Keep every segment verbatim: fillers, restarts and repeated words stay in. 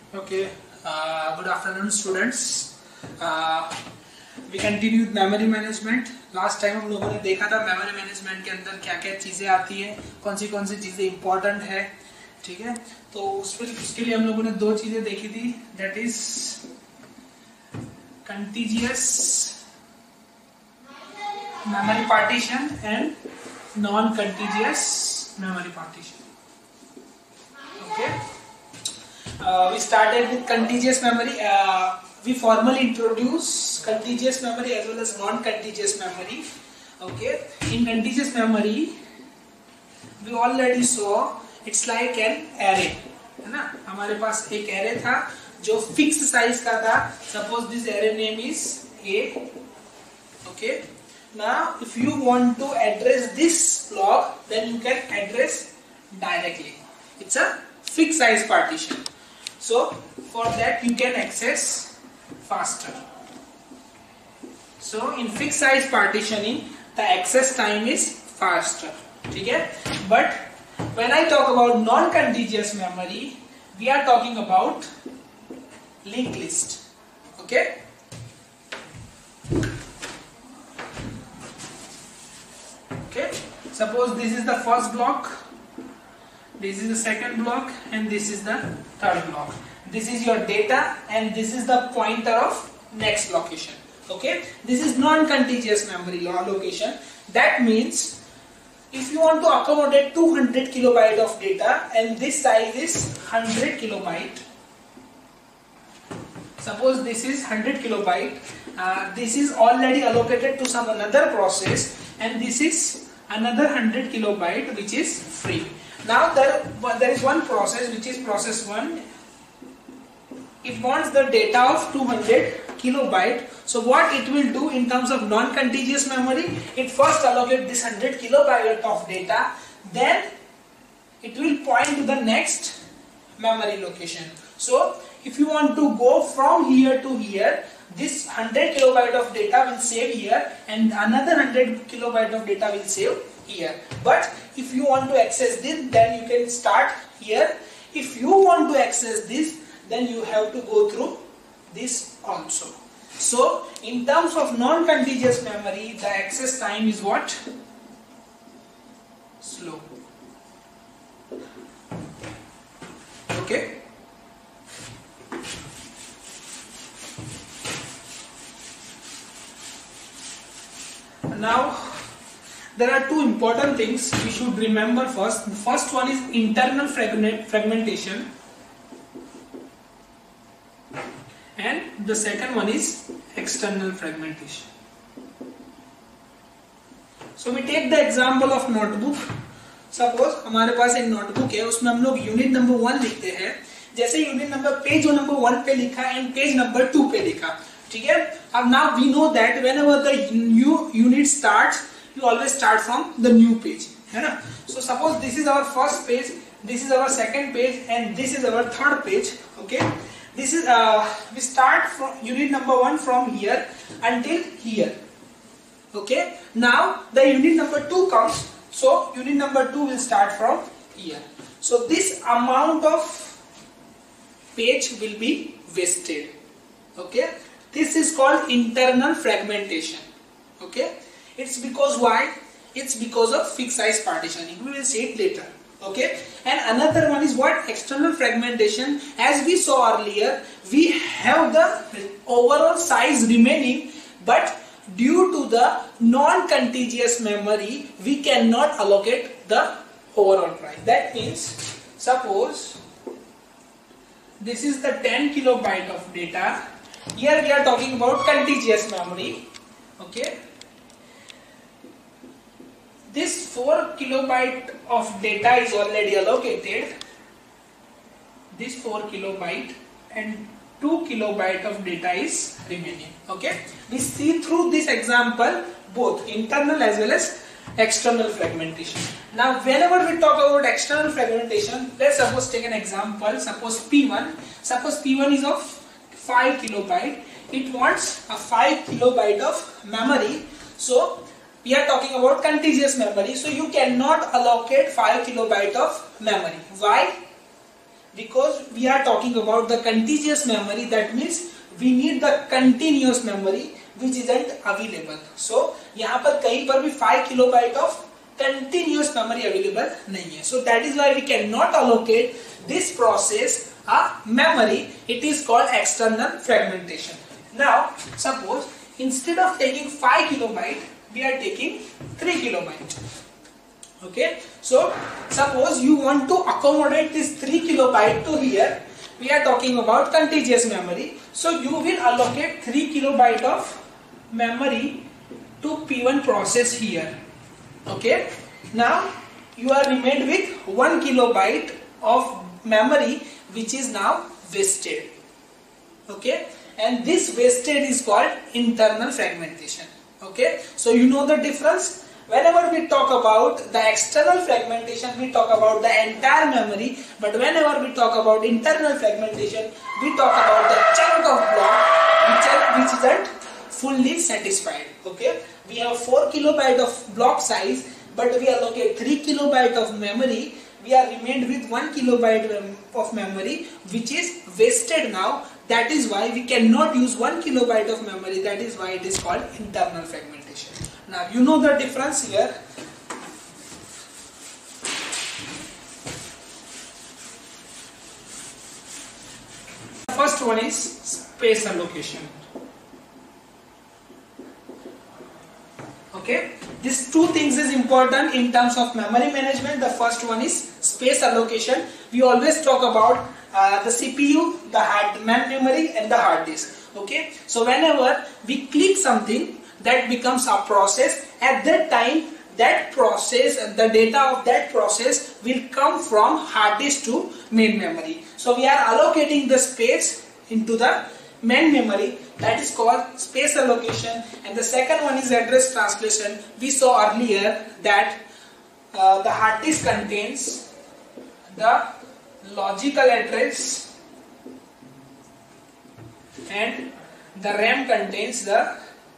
Okay, uh, good afternoon students. uh, we continue with memory management. Last time हम लोगों ने देखा था memory management के अंदर क्या क्या चीजें आती हैं, कौन सी कौन सी चीजें important है, ठीक है। तो उस पर उसके लिए हम लोगों ने दो चीजें देखी थी, that is contiguous memory partition and non-contiguous memory partition. Okay. Uh, we started with contiguous memory. Uh, we formally introduce contiguous memory as well as non-contiguous memory. Okay. In contiguous memory, we already saw it's like an array, है ना। हमारे पास एक array था जो fixed size का था. Suppose this array name is A. Okay. Now, if you want to address this block, then you can address directly. It's a fixed size partition. So for that you can access faster. So in fixed size partitioning the access time is faster, ठीक है। But when I talk about non-contiguous memory, we are talking about linked list. Okay. Okay. Suppose this is the first block, this is the second block, and this is the third block. This is your data and this is the pointer of next location. Okay, this is non-contiguous memory allocation. That means if you want to accommodate two hundred kilobyte of data and this size is one hundred kilobyte, suppose this is one hundred kilobyte, uh, this is already allocated to some another process, and this is another one hundred kilobyte which is free. Now there, there is one process which is process one. It wants the data of two hundred kilobyte. So what it will do in terms of non-contiguous memory, it first allocate this one hundred kilobyte of data, then it will point to the next memory location. So if you want to go from here to here, this one hundred kilobyte of data will save here and another one hundred kilobyte of data will save here. But if you want to access this, then you can start here. If you want to access this, then you have to go through this also. So in terms of non-contiguous memory, the access time is what? Slow. Okay. Now there are two important things we should remember first. The first one is internal fragment, fragmentation, and the second one is external fragmentation. So we take the example of notebook. Suppose हमारे पास एक notebook है, उसमें हम लोग unit number one लिखते हैं. जैसे unit number page number one पे लिखा and page number two पे लिखा, ठीक है। अब now we know that whenever the new unit starts, you always start from the new page, है ना। So suppose this is our first page, this is our second page, and this is our third page. Okay, this is uh, we start from unit number one from here until here. Okay, now the unit number two comes, so unit number two will start from here. So this amount of page will be wasted. Okay, this is called internal fragmentation. Okay. It's because why? It's because of fixed size partitioning. We will see it later. Okay. And another one is what? External fragmentation. As we saw earlier, we have the overall size remaining, but due to the non-contiguous memory, we cannot allocate the overall price. That means, suppose this is the ten kilobyte of data. Here we are talking about contiguous memory. Okay. This four kilobyte of data is already allocated. This four kilobyte and two kilobyte of data is remaining. Okay. We see through this example both internal as well as external fragmentation. Now whenever we talk about external fragmentation, let's suppose take an example. Suppose P one. Suppose P one is of five kilobyte. It wants a five kilobyte of memory. So we are talking about contiguous memory, so you cannot allocate five kilobyte of memory. Why? Because we are talking about the contiguous memory, that means we need the continuous memory which isn't available. So यहाँ पर कहीं पर भी five kilobyte of continuous memory available नहीं है. So that is why we cannot allocate this process a memory. It is called external fragmentation. Now suppose instead of taking five kilobyte, we are taking three kilobyte. Okay, so suppose you want to accommodate this three kilobyte to here. We are talking about contiguous memory. So you will allocate three kilobyte of memory to P one process here. Okay, now you are remained with one kilobyte of memory which is now wasted. Okay, and this wasted is called internal fragmentation. Okay, so you know the difference. Whenever we talk about the external fragmentation, we talk about the entire memory, but whenever we talk about internal fragmentation, we talk about the chunk of block which, are, which isn't fully satisfied. Okay, we have four kilobyte of block size, but we allocate three kilobyte of memory. We are remained with one kilobyte of memory which is wasted now. That is why we cannot use one kilobyte of memory. That is why it is called internal fragmentation. Now you know the difference here. The first one is space allocation. Okay, these two things is important in terms of memory management. The first one is space allocation. We always talk about uh, the C P U, the hard main memory, and the hard disk. Okay, so whenever we click something, that becomes a process. At that time, that process, the data of that process will come from hard disk to main memory. So we are allocating the space into the main memory. That is called space allocation. And the second one is address translation. We saw earlier that uh, the hard disk contains the logical address and the RAM contains the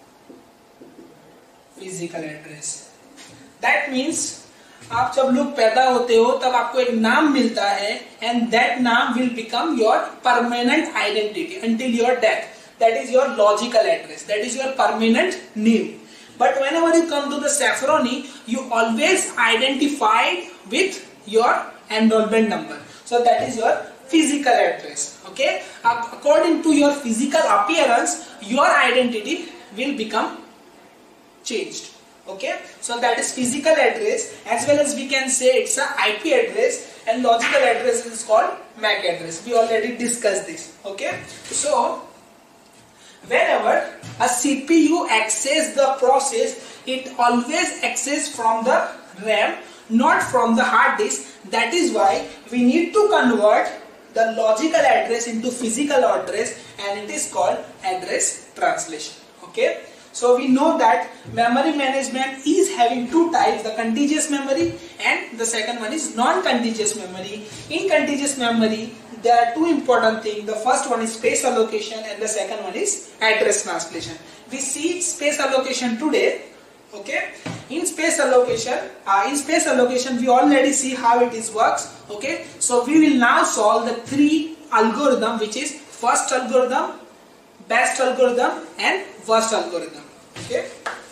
physical address. That means आप जब लोग पैदा होते हो तब आपको एक नाम मिलता है एंड दैट नाम will become your permanent identity until your death. That is your logical address, that is your permanent name. But whenever you come to the Saffrony, you always identified with your enrolment number. So that is your physical address. Okay, according to your physical appearance, your identity will become changed. Okay, so that is physical address, as well as we can say it's a I P address, and logical address is called M A C address. We already discussed this. Okay, so whenever a C P U access the process, it always access from the RAM, not from the hard disk. That is why we need to convert the logical address into physical address, and it is called address translation. Okay, so we know that memory management is having two types, the contiguous memory and the second one is non-contiguous memory. In contiguous memory, there are two important things. The first one is space allocation and the second one is address translation. We see space allocation today. Okay, in space allocation, uh, in space allocation we already see how it is works. Okay, so we will now solve the three algorithm, which is first algorithm, best algorithm and worst algorithm. Okay,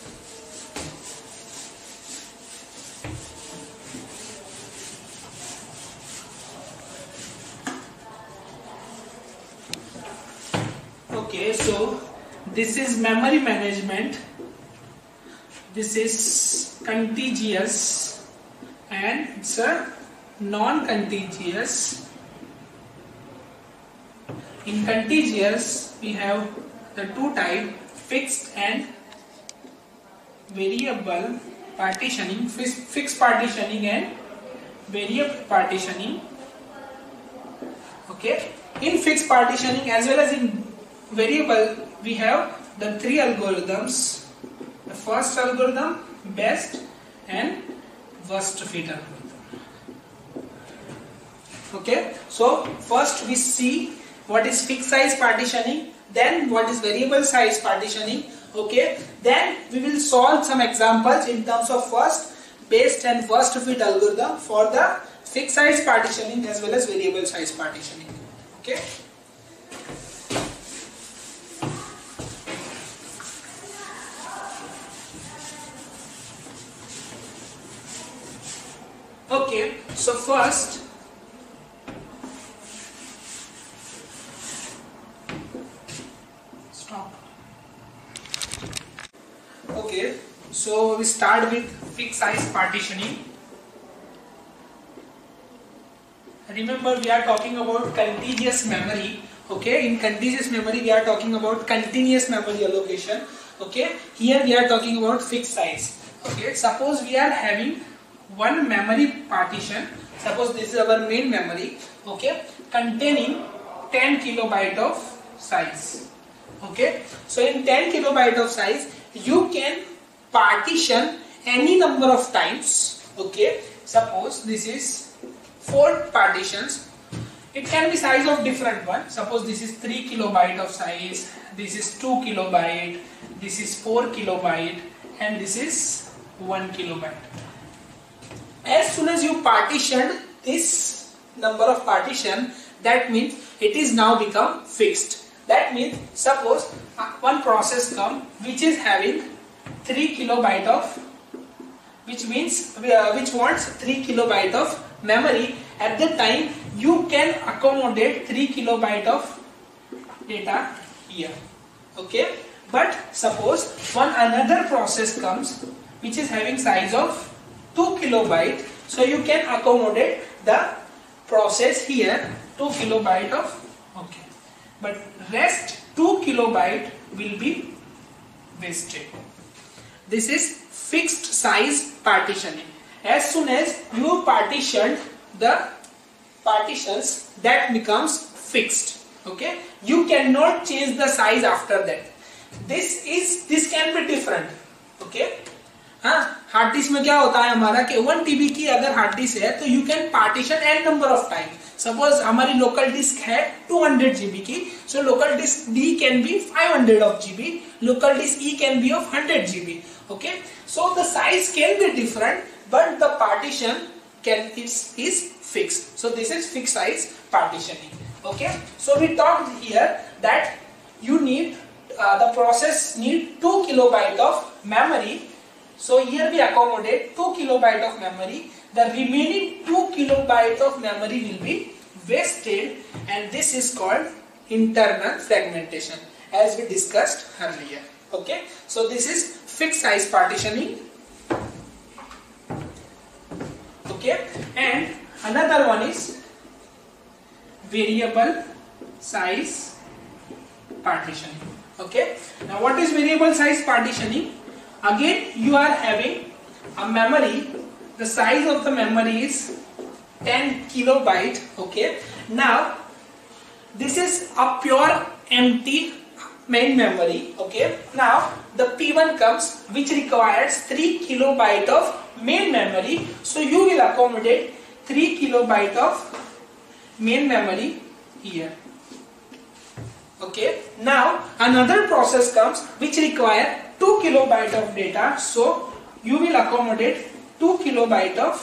okay, so this is memory management, this is contiguous and it's a non-contiguous. In contiguous we have the two type, fixed and variable partitioning, fixed partitioning and variable partitioning. Okay, in fixed partitioning as well as in variable we have the three algorithms, the first algorithm, best and worst fit algorithm. Okay, so first we see what is fixed size partitioning, then what is variable size partitioning. Okay, then we will solve some examples in terms of first, best and worst fit algorithm for the fixed size partitioning as well as variable size partitioning. Okay. Okay, so first stop. Okay, so we start with fixed size partitioning. Remember, we are talking about contiguous memory. Okay, in contiguous memory we are talking about continuous memory allocation. Okay, here we are talking about fixed size. Okay, suppose we are having one memory partition. Suppose this is our main memory. Okay, containing ten kilobyte of size. Okay, so in ten kilobyte of size you can partition any number of times. Okay, suppose this is four partitions. It can be size of different one. Suppose this is three kilobyte of size, this is two kilobyte, this is four kilobyte, and this is one kilobyte. As soon as you partitioned this number of partition, that means it is now become fixed. That means suppose one process come which is having three kilobyte of, which means uh, which wants three kilobyte of memory. At that time you can accommodate three kilobyte of data here. Okay, but suppose one another process comes which is having size of two kilobyte, so you can accommodate the process here two kilobyte of, okay, but rest two kilobyte will be wasted. This is fixed size partitioning. As soon as you partitioned the partitions, that becomes fixed. Okay, you cannot change the size after that. This is this can be different. Okay, हाँ, hard disk में क्या होता है हमारा कि one TB की अगर hard disk है तो you can partition an number of time. Suppose हमारी लोकल डिस्क है टू हंड्रेड जीबी की, so local disk D can be five hundred of GB, local disk E can be of hundred GB. Okay, so the size can be different but the partition can is is fixed. So this is fixed size partitioning. Okay, so we talked here that you need uh, the process need two kilobyte of memory. So here we accommodate two kilobyte of memory. The remaining two kilobyte of memory will be wasted, and this is called internal fragmentation, as we discussed earlier. Okay, so this is fixed size partitioning. Okay, and another one is variable size partitioning. Okay, now what is variable size partitioning? Again, you are having a memory. The size of the memory is ten kilobyte. Okay, now this is a pure empty main memory. Okay, now the P one comes which requires three kilobyte of main memory, so you will accommodate three kilobyte of main memory here. Okay, now another process comes which require two kilobyte of data, so you will accommodate two kilobyte of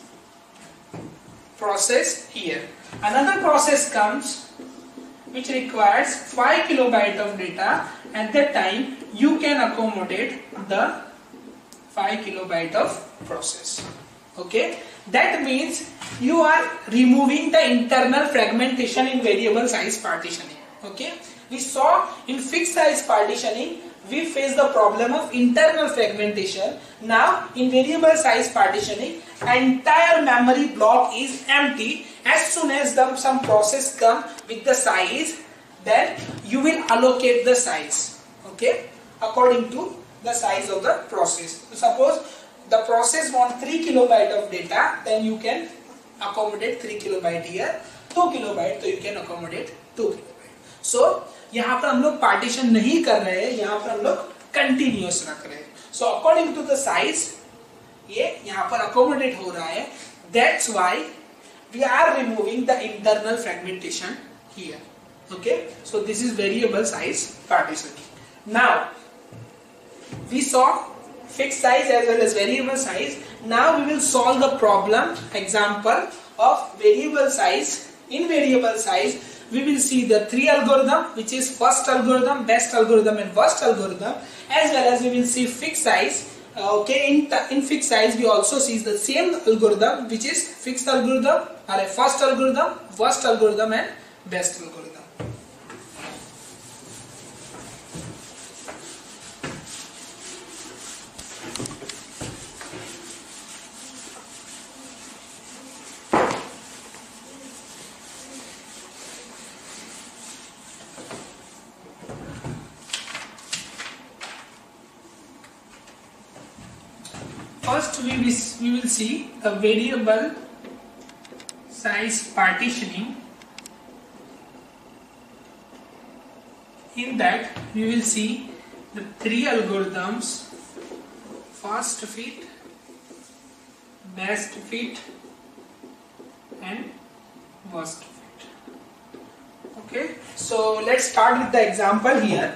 process here. Another process comes which requires five kilobyte of data. At that time you can accommodate the five kilobyte of process. Okay, that means you are removing the internal fragmentation in variable size partitioning. Okay, we saw in fixed size partitioning we face the problem of internal fragmentation. Now in variable size partitioning, entire memory block is empty. As soon as the, some process come with the size, then you will allocate the size. Okay, according to the size of the process. So suppose the process want three kilobyte of data, then you can accommodate three kilobyte here. two kilobyte, so you can accommodate two kilobyte. So यहाँ पर हम लोग partition नहीं कर रहे हैं, यहाँ पर हम लोग कंटिन्यूअस रख रहे हैं. So according to the size, ये यहाँ पर accommodate हो रहा है. That's why we are removing the internal fragmentation here. Okay, so this is variable size partitioning. Now we saw fixed size as well as variable size. Now we will solve the problem example of variable size, in variable size, we will see the three algorithm, which is first algorithm, best algorithm and worst algorithm, as well as we will see fixed size. Uh, okay, in, in fixed size we also see the same algorithm, which is fixed algorithm or a first algorithm, worst algorithm and best algorithm. First we will, we will see a variable size partitioning. In that we will see the three algorithms: first fit, best fit and worst fit. Okay, so let's start with the example here.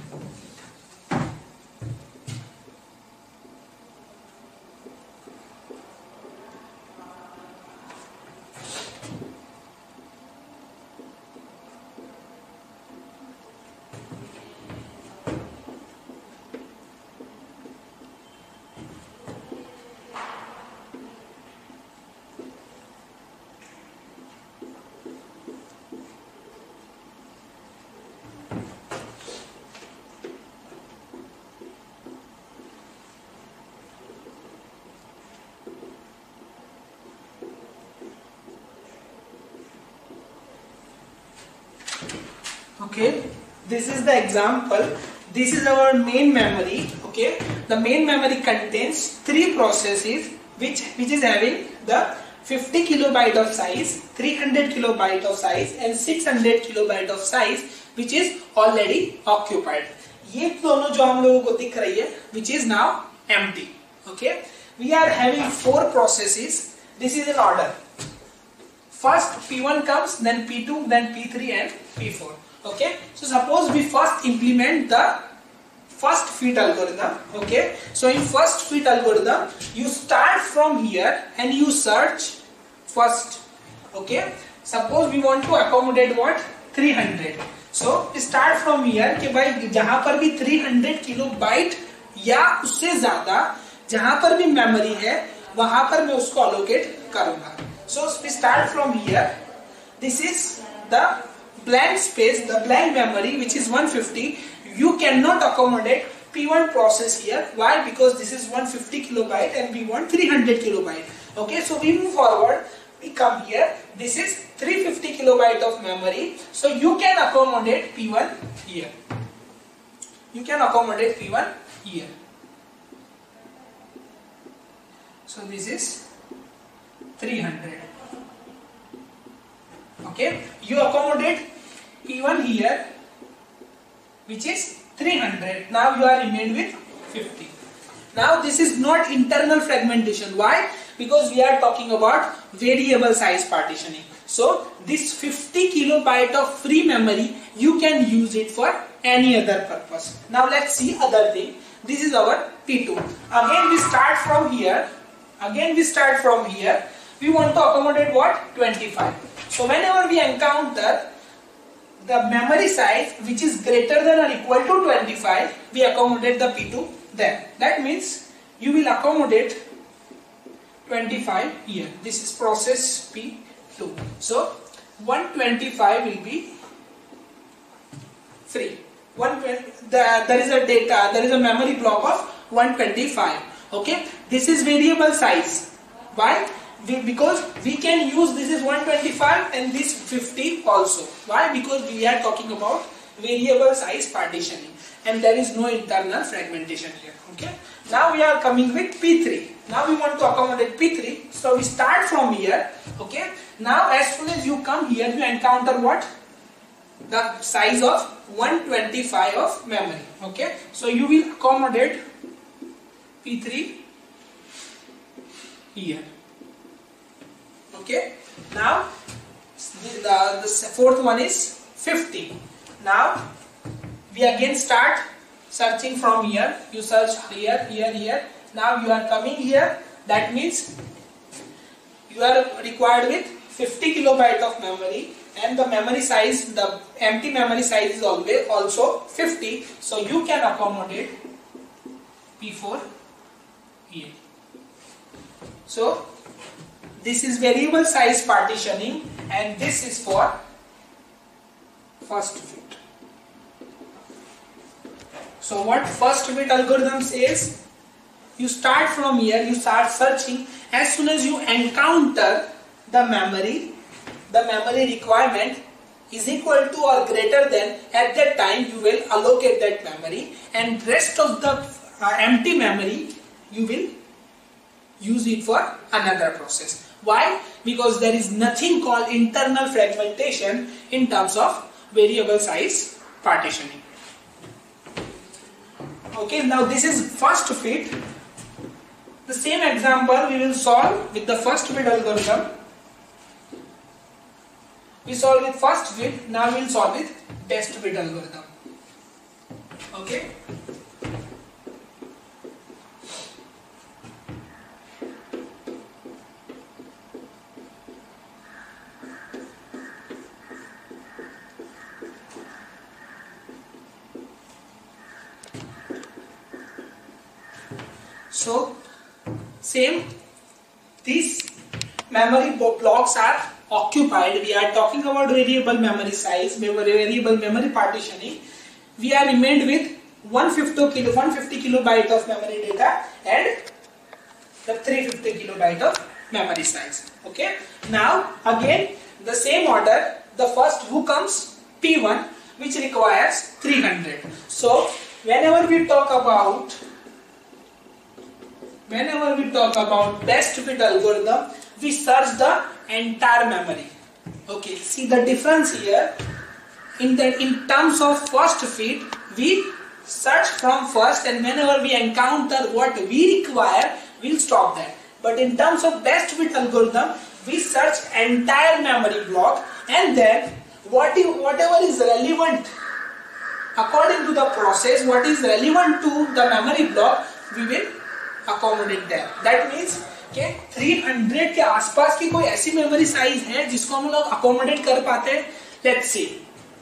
Okay, this is the example. This is our main memory. Okay, the main memory contains three processes which which is having the fifty kilobyte of size, three hundred kilobyte of size and six hundred kilobyte of size, which is already occupied. ये दोनों जो हम लोगों को दिख रही है, which is now empty. Okay, we are having four processes. This is in order. First P one comes, then P two, then P three and P four. Okay, so suppose we first implement the first fit algorithm. Okay, so in first fit algorithm you start from here and you search first. Okay, suppose we want to accommodate what, three hundred. So start from here कि भाई जहां पर भी three hundred kilobyte या उससे ज्यादा जहां पर भी मेमोरी है वहां पर मैं उसको allocate करूंगा. So we start from here. This is the blank space, the blank memory, which is one fifty. You cannot accommodate P one process here. Why? Because this is one fifty kilobyte and we want three hundred kilobyte. Okay, so we move forward. We come here. This is three hundred fifty kilobyte of memory. So you can accommodate P one here. You can accommodate P one here. So this is three hundred. Okay, you accommodate P one here, which is three hundred. Now you are remained with fifty. Now this is not internal fragmentation. Why? Because we are talking about variable size partitioning. So this fifty kilobyte of free memory, you can use it for any other purpose. Now let's see other thing. This is our P two. Again we start from here. Again we start from here. We want to accommodate what? twenty-five. So whenever we encounter the memory size which is greater than or equal to twenty-five, we accommodate the P two there. That means you will accommodate twenty-five here. This is process P two. So one twenty-five will be free. one twenty, the, there is a data, there is a memory block of one twenty-five. Okay, this is variable size. Why? We, because we can use this is one twenty-five and this fifty also. Why? Because we are talking about variable size partitioning and there is no internal fragmentation here. Okay. Now we are coming with P three. Now we want to accommodate P three. So we start from here. Okay. Now as soon as you come here, you encounter what? The size of one twenty-five of memory. Okay. So you will accommodate P three here. Okay, now the, the, the fourth one is fifty. Now we again start searching from here. You search here, here, here. Now you are coming here. That means you are required with fifty kilobyte of memory, and the memory size, the empty memory size is always also fifty, so you can accommodate P four here. So this is variable size partitioning, and this is for first fit. So what first fit algorithm says, you start from here, you start searching. As soon as you encounter the memory, the memory requirement is equal to or greater than, at that time you will allocate that memory, and rest of the uh, empty memory you will use it for another process. Why? Because there is nothing called internal fragmentation in terms of variable size partitioning. Okay, now this is first fit. The same example we will solve with the first fit algorithm. We solve with first fit, now we will solve with best fit algorithm. Okay. So, same, these memory blocks are occupied. We are talking about variable memory size, variable memory partitioning. We are remained with one hundred fifty kilobyte of memory data and the three hundred fifty kilobyte of memory size. Okay. Now, again, the same order. The first who comes P one, which requires three hundred. So, whenever we talk about Whenever we talk about best fit algorithm, we search the entire memory. Okay, see the difference here. In that, in terms of first fit, we search from first, and whenever we encounter what we require, we'll stop that. But in terms of best fit algorithm, we search entire memory block, and then what you, whatever is relevant according to the process, what is relevant to the memory block, we will accommodate there. That means के three hundred के आसपास की कोई ऐसी memory size है जिसको हम लोग accommodate कर पाते हैं. Let's see.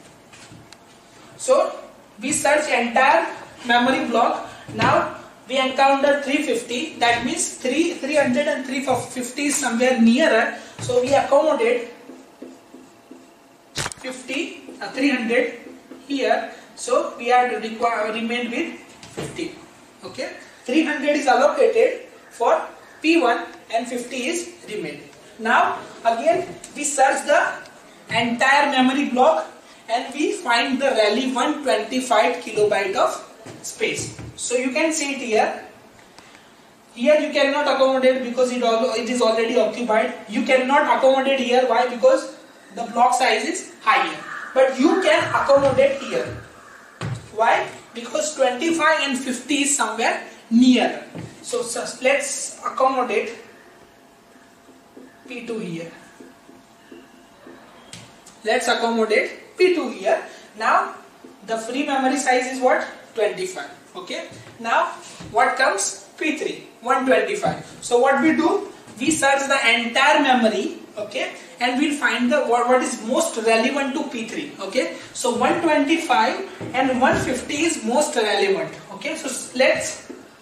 So we search entire memory block. Now we encounter three hundred fifty. That means three hundred and three hundred fifty is somewhere nearer. So we accommodate fifty, uh, three hundred here. So we are required remain with fifty. Okay. three hundred is allocated for P one and fifty is remained. Now again we search the entire memory block and we find the relevant twenty-five kilobyte of space. So you can see it here. Here you cannot accommodate because it, all, it is already occupied. You cannot accommodate here. Why? Because the block size is higher. But you can accommodate here. Why? Because twenty-five and fifty is somewhere near. So, so let's accommodate P two here. Let's accommodate P two here. Now the free memory size is what? twenty-five. Okay. Now what comes? P three, one hundred twenty-five. So what we do? We search the entire memory. Okay. And we'll find the what, what is most relevant to P three. Okay. So one hundred twenty-five and one hundred fifty is most relevant. Okay. So let's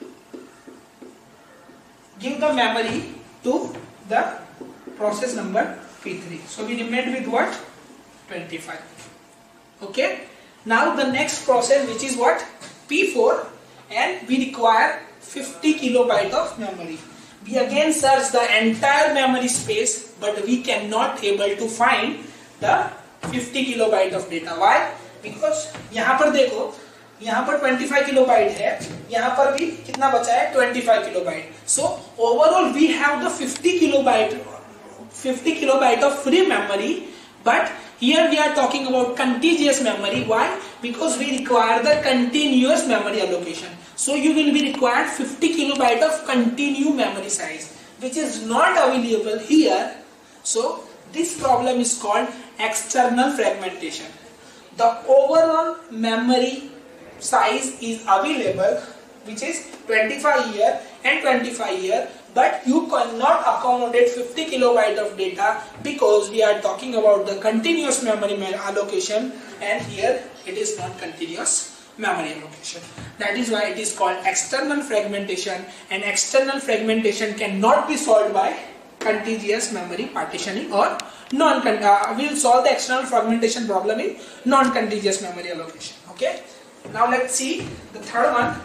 give the memory to the process number P three. So we remain with what? twenty-five. Okay. Now the next process, which is what? P four, and we require fifty kilobyte of memory. We again search the entire memory space, but we cannot able to find the fifty kilobyte of data. Why? Because यहाँ पर देखो, यहाँ पर twenty-five kilobyte है, यहाँ पर भी कितना बचा है? twenty-five kilobyte. So overall we have the fifty kilobyte, fifty kilobyte of free memory, but here we are talking about contiguous memory. Why? Because we require the continuous memory allocation. So you will be required fifty kilobyte of continuous memory size, which is not available here. So this problem is called external fragmentation. The overall memory size is available, which is twenty-five here, and twenty-five here, but you cannot accommodate fifty kilobyte of data because we are talking about the continuous memory allocation, and here it is not continuous memory allocation. That is why it is called external fragmentation, and external fragmentation cannot be solved by contiguous memory partitioning or non uh, we will solve the external fragmentation problem in non-contiguous memory allocation. Okay, now let's see the third one.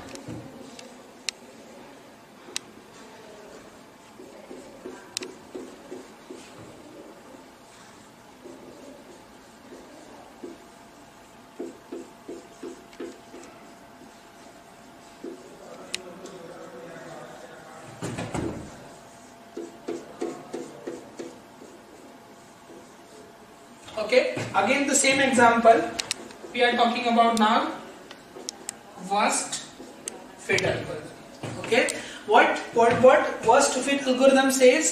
Okay, again the same example we are talking about now, worst fit algorithm. Okay, what what what worst fit algorithm says?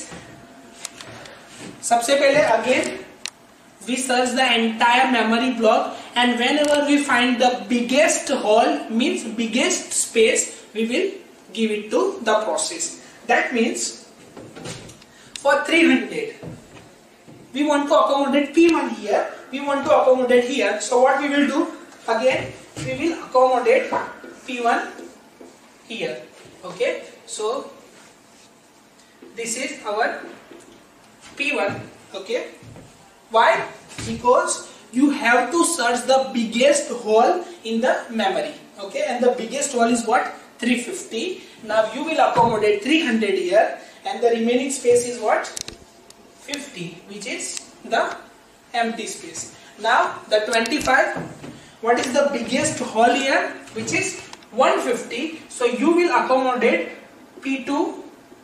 सबसे पहले again we search the entire memory block, and whenever we find the biggest hole, means biggest space, we will give it to the process. That means for three hundred we want to accommodate P one here, we want to accommodate here. So what we will do? Again, we will accommodate P one here. Okay, so this is our P one. Okay, why? Because you have to search the biggest hole in the memory. Okay, and the biggest hole is what? three fifty. Now you will accommodate three hundred here, and the remaining space is what? fifty, which is the empty space. Now the twenty-five, what is the biggest hole here? Which is one fifty. So you will accommodate P two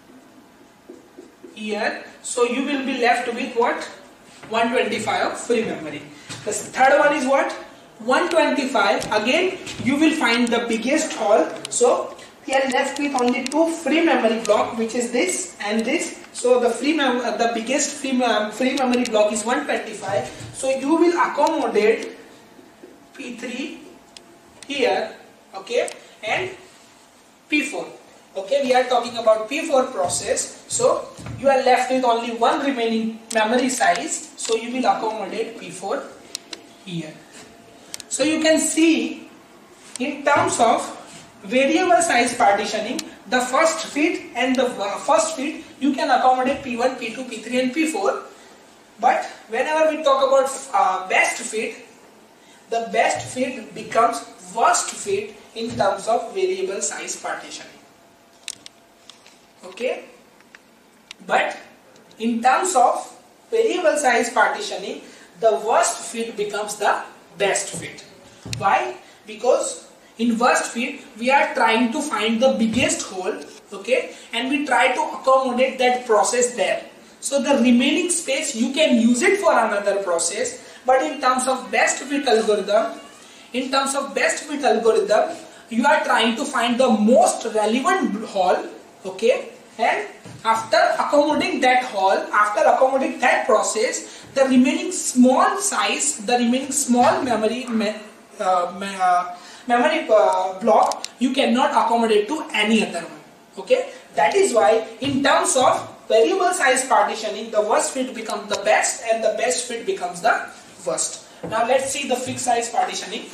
here. So you will be left with what? one twenty-five of free memory. The third one is what? one twenty-five. Again you will find the biggest hole. So we are left with only two free memory block, which is this and this. So the free mem uh, the biggest free, mem free memory block is one twenty-five. So you will accommodate P three here, okay, and P four. Okay, we are talking about P four process. So you are left with only one remaining memory size. So you will accommodate P four here. So you can see in terms of variable size partitioning, the first fit and the first fit you can accommodate P one, P two, P three and P four. But whenever we talk about uh, best fit, the best fit becomes worst fit in terms of variable size partitioning. Okay, but in terms of variable size partitioning, the worst fit becomes the best fit. Why? Because in worst fit we are trying to find the biggest hole, okay, and we try to accommodate that process there. So the remaining space you can use it for another process. But in terms of best fit algorithm, in terms of best fit algorithm, you are trying to find the most relevant hole, okay, and after accommodating that hole, after accommodating that process, the remaining small size, the remaining small memory me, uh, me, uh, memory uh, block, you cannot accommodate to any other one. Okay, that is why in terms of variable size partitioning, the worst fit becomes the best and the best fit becomes the worst. Now let's see the fixed size partitioning.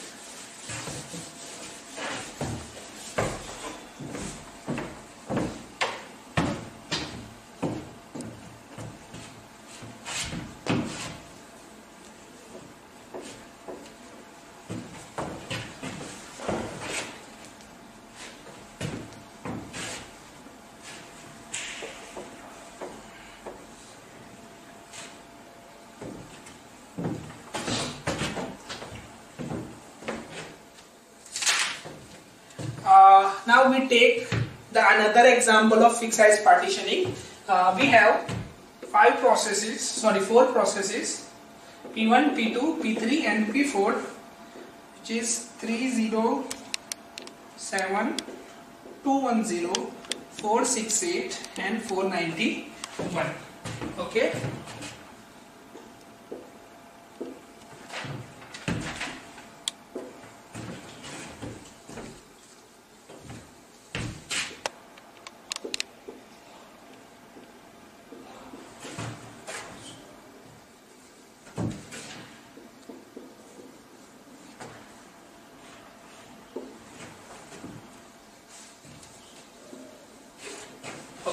Uh, now we take the another example of fixed size partitioning. Uh, we have five processes, sorry, four processes: P one, P two, P three, and P four, which is three zero seven, two one zero, four six eight, and four ninety-one. Okay.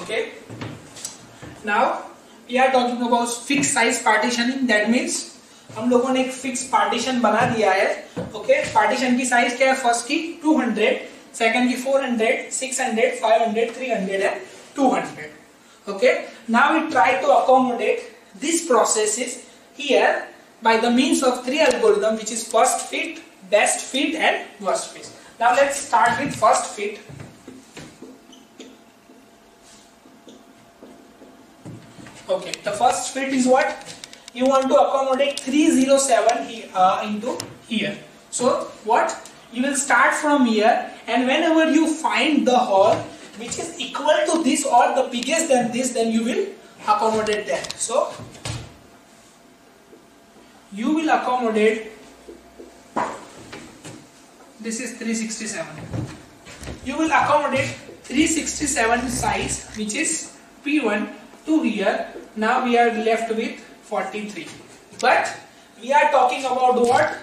Okay, now we are talking about fixed size partitioning. That means हम लोगों ने एक fix partition बना दिया है. Okay, partition की size क्या है? फर्स्ट की टू हंड्रेड, सेकंड की four hundred, six hundred, five hundred, three hundred and two hundred. Okay, now we try to accommodate these processes here by the means of three algorithm, which is first fit, best fit and worst fit. Now let's start with first fit. Okay, the first fit is what? You want to accommodate three oh seven here, uh, into here. So what? You will start from here, and whenever you find the hole which is equal to this or the biggest than this, then you will accommodate that. So you will accommodate, this is three sixty-seven, you will accommodate three sixty-seven size, which is P one to here. Now we are left with forty-three, but we are talking about what?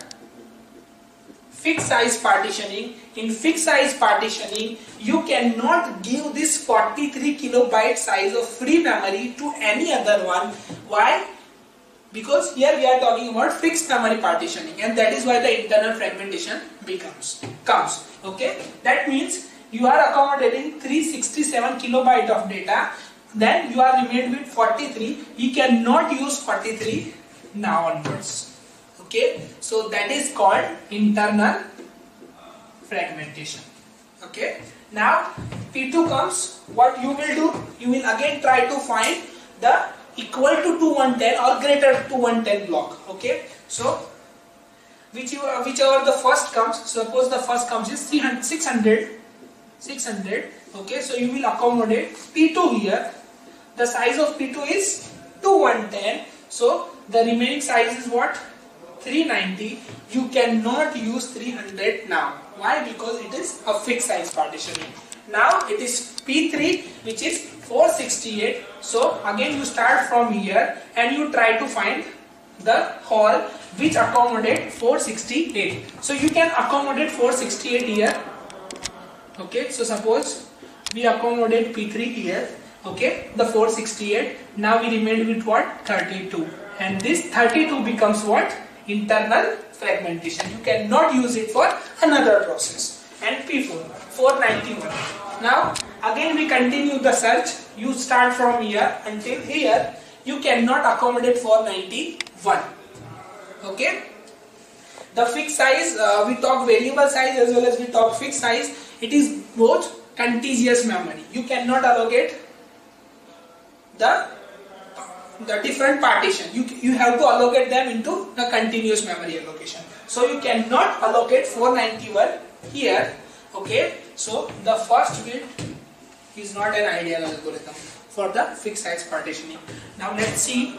Fixed size partitioning. In fixed size partitioning, you cannot give this forty-three kilobyte size of free memory to any other one. Why? Because here we are talking about fixed memory partitioning, and that is why the internal fragmentation becomes comes. Okay, that means you are accommodating three sixty-seven kilobyte of data, then you are remained with forty-three. You cannot use forty-three now onwards. Okay, so that is called internal fragmentation. Okay, now P two comes. What you will do? You will again try to find the equal to two one ten or greater to one ten block. Okay, so whichever, whichever the first comes, suppose the first comes is six hundred, six hundred. Okay, so you will accommodate P two here. The size of P two is two one ten. So the remaining size is what? three ninety. You cannot use three hundred now. Why? Because it is a fixed size partitioning. Now it is P three, which is four sixty-eight. So again you start from here and you try to find the hole which accommodate four sixty-eight. So you can accommodate four sixty-eight here. Okay, so suppose we accommodate P three here. Okay, the four sixty-eight. Now we remain with what? thirty-two. And this thirty-two becomes what? Internal fragmentation. You cannot use it for another process. And P four, four ninety-one. Now again we continue the search. You start from here until here. You cannot accommodate four ninety-one. Okay, the fixed size, uh, we talk variable size as well as we talk fixed size. It is both contiguous memory. You cannot allocate the the different partition. You, you have to allocate them into the continuous memory allocation. So you cannot allocate four ninety-one here. Okay, so the first bit is not an ideal algorithm for the fixed size partitioning. Now let's see.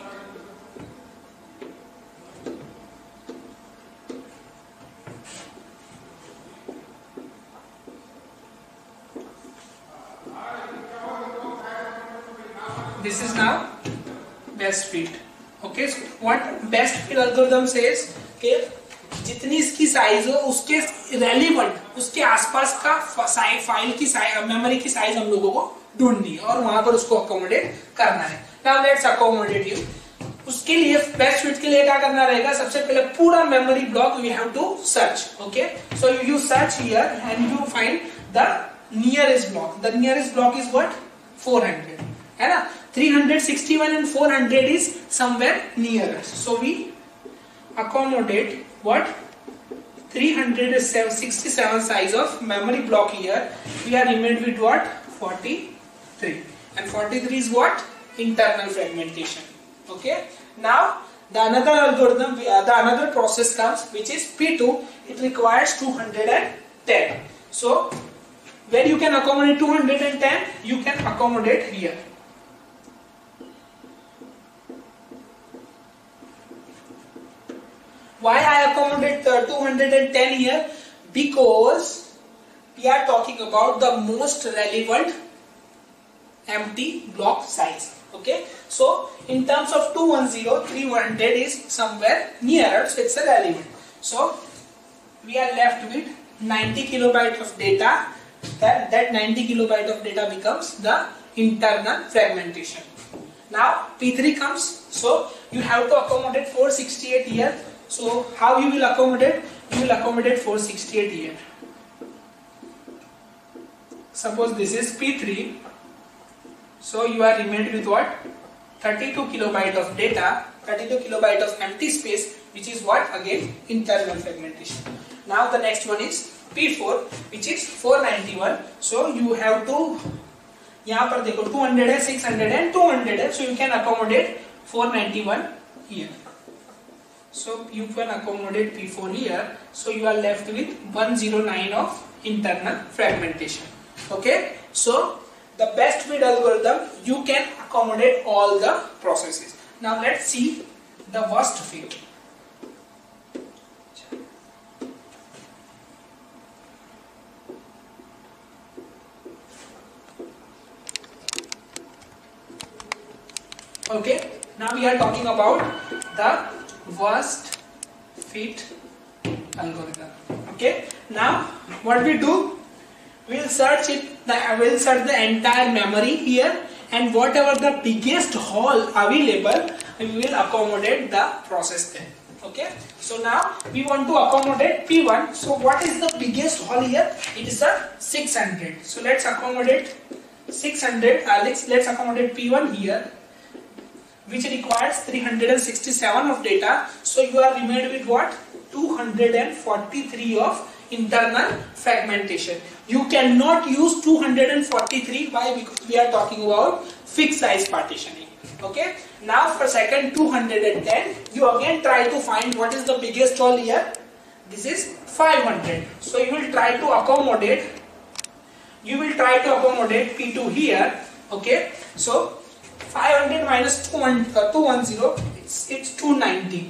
This is now best fit. Okay, so what best fit algorithm says कि जितनी इसकी size हो उसके relevant, उसके आसपास का file की size, memory की साइज हम लोगों को ढूंढनी है और वहां पर उसको अकोमोडेट करना है. Now let's accommodate you. उसके लिए बेस्ट फिट के लिए क्या करना रहेगा? सबसे पहले पूरा memory block we have to search. Okay, so you you search here and you find the nearest block. The nearest block is what? Four hundred, है ना? three sixty-one and four hundred is somewhere near us. So we accommodate what? three sixty-seven size of memory block here. We are remained with what? forty-three. And forty-three is what? Internal fragmentation. Okay. Now the another algorithm, uh, the another process comes, which is P two. It requires two hundred ten. So where you can accommodate two hundred ten, you can accommodate here. Why I accommodate uh, two hundred ten here? Because we are talking about the most relevant empty block size. Okay, so in terms of two ten, three hundred is somewhere nearer, so it's a relevant. So we are left with ninety kilobyte of data. That that ninety kilobyte of data becomes the internal fragmentation. Now P three comes, so you have to accommodate four sixty-eight here. So how you will accommodate? You will accommodate four sixty-eight here. Suppose this is P three, so you are remained with what? thirty-two kilobyte of data, thirty-two kilobyte of empty space, which is what? Again, internal fragmentation. Now the next one is P four, which is four ninety-one. So you have to, यहाँ पर देखो two hundred है, six hundred है, two hundred है, so you can accommodate four ninety-one here. So you can accommodate P four here. So you are left with one oh nine of internal fragmentation. Okay, so the best fit algorithm, you can accommodate all the processes. Now let's see the worst fit. Okay, now we are talking about the worst fit algorithm. Okay, now what we do, we'll search it, the, we'll search the entire memory here, and whatever the biggest hole available, we will accommodate the process there. Okay, so now we want to accommodate P one. So what is the biggest hole here? It is a six hundred. So let's accommodate six hundred. Uh, let's let's accommodate P one here, which requires three hundred sixty-seven of data. So you are remained with what? two hundred forty-three of internal fragmentation. You cannot use two hundred forty-three. Why? Because we are talking about fixed size partitioning. Okay. Now for second two hundred ten, you again try to find what is the biggest hole here. This is five hundred. So you will try to accommodate. You will try to accommodate P two here. Okay. So five hundred minus two hundred, it's, it's two ninety.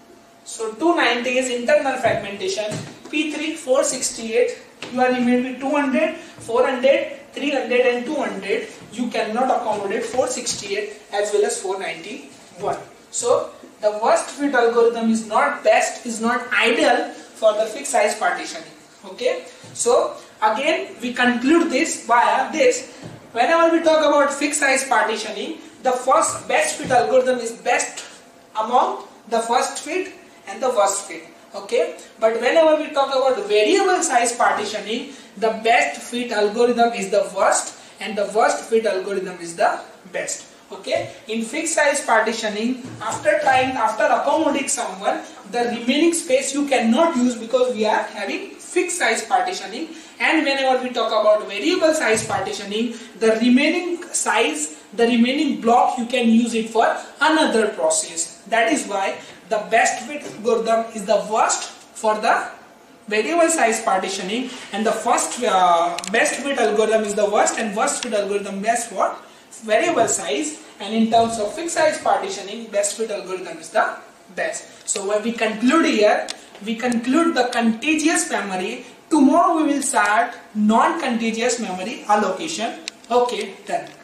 So two ninety is internal fragmentation. P three four sixty-eight, you are remained with two hundred, four hundred, three hundred and two hundred. You cannot accommodate four sixty-eight as well as four ninety-one. So the worst fit algorithm is not best, is not ideal for the fixed size partitioning. Okay. So again we conclude this via this. Whenever we talk about fixed size partitioning, the first best fit algorithm is best among the first fit and the worst fit. Okay, but whenever we talk about variable size partitioning, the best fit algorithm is the worst and the worst fit algorithm is the best. Okay, in fixed size partitioning, after trying, after accommodating someone, the remaining space you cannot use because we are having fixed size partitioning. And whenever we talk about variable size partitioning, the remaining size, the remaining block, you can use it for another process. That is why the best fit algorithm is the worst for the variable size partitioning, and the first uh, best fit algorithm is the worst, and worst fit algorithm best for variable size. And in terms of fixed size partitioning, best fit algorithm is the best. So when we conclude here, we conclude the contiguous memory. Tomorrow we will start non-contiguous memory allocation. Okay, done.